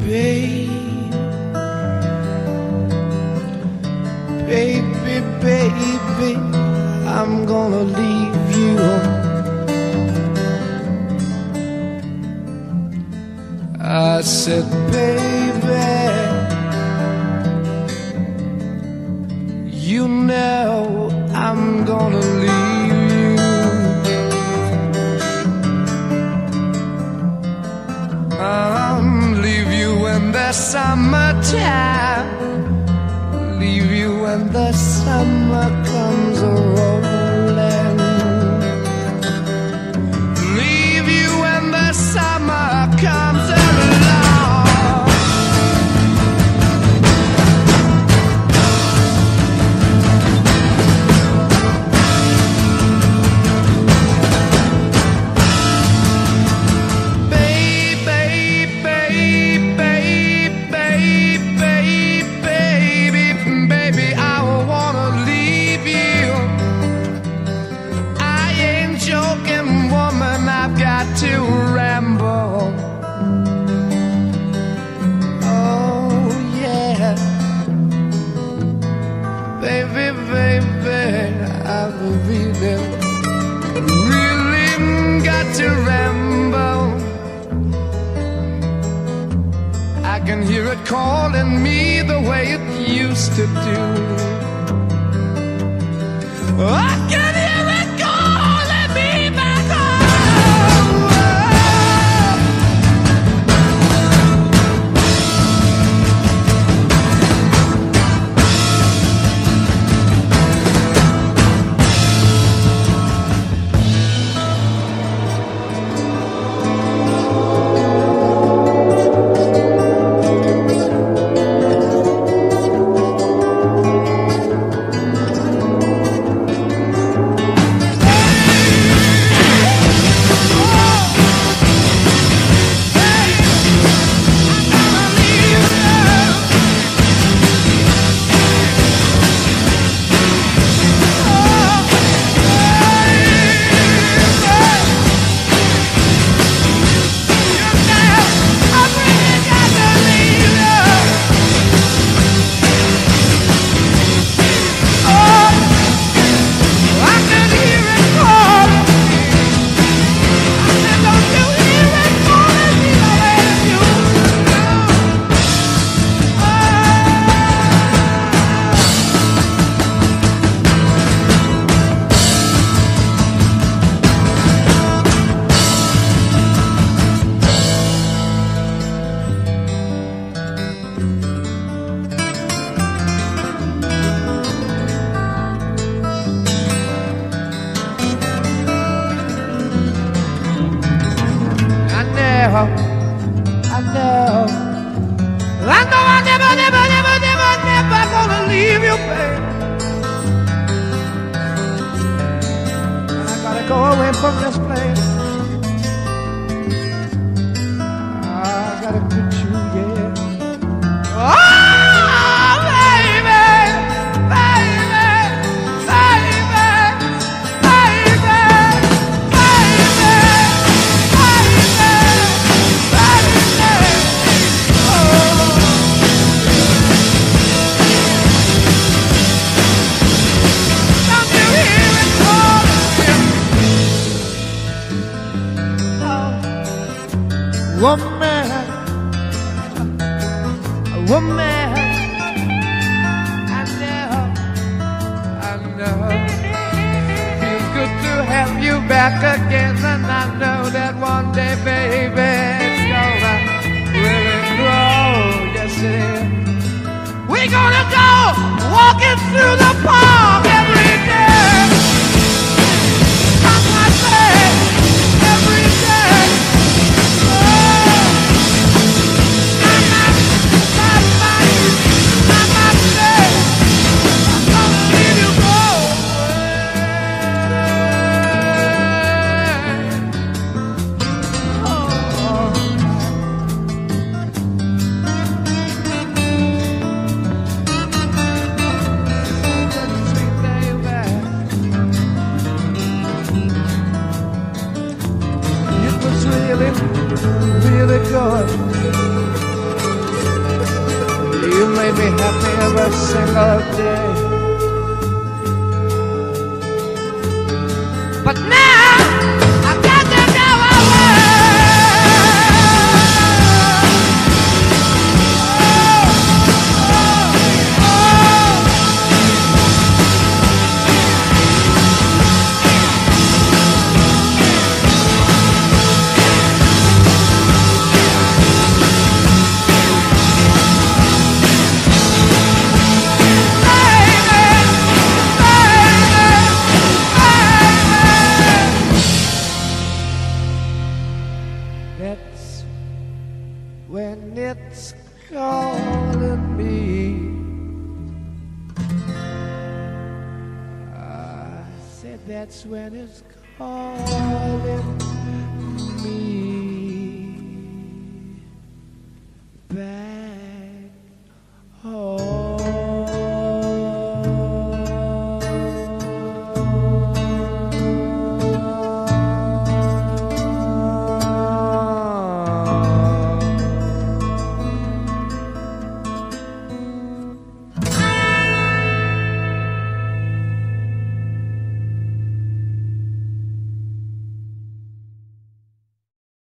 babe. Baby, baby, I'm gonna leave you. I said, baby, you know I'm gonna leave you. Leave you in the summertime, leave you when the summer comes a-rolling, leave you when the summer comes along. To ramble, oh yeah, baby, baby, I've really got to ramble. I can hear it calling me the way it used to do. I can hear it calling me back home. I know I'm never gonna leave you, babe. I gotta go away from this place. I gotta quit you, yeah. Oh, baby, baby, baby, baby, woman, woman, I know, feels good to have you back again, and I know that one day, baby, it's gonna really grow, yes it is. We're gonna go walking through the park every day, I say, every day. be happy every single day. But now I've got to go away. That's when it's calling me. I said that's when it's calling